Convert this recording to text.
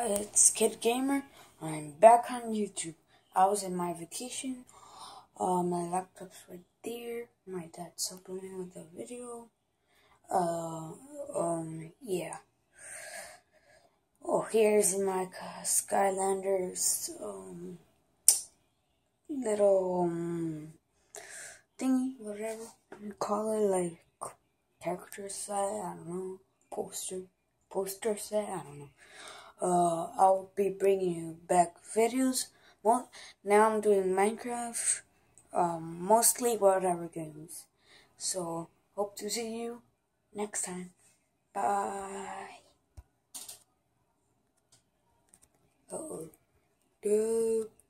It's Kid Gamer. I'm back on YouTube. I was in my vacation. My laptop's right there. My dad's helping me with the video. Yeah. Oh, here's my Skylanders, little, thingy, whatever you call it, like, character set, I don't know, poster set, I don't know. I'll be bringing you back videos. Well, now I'm doing Minecraft, mostly whatever games. So, hope to see you next time. Bye. Uh-oh.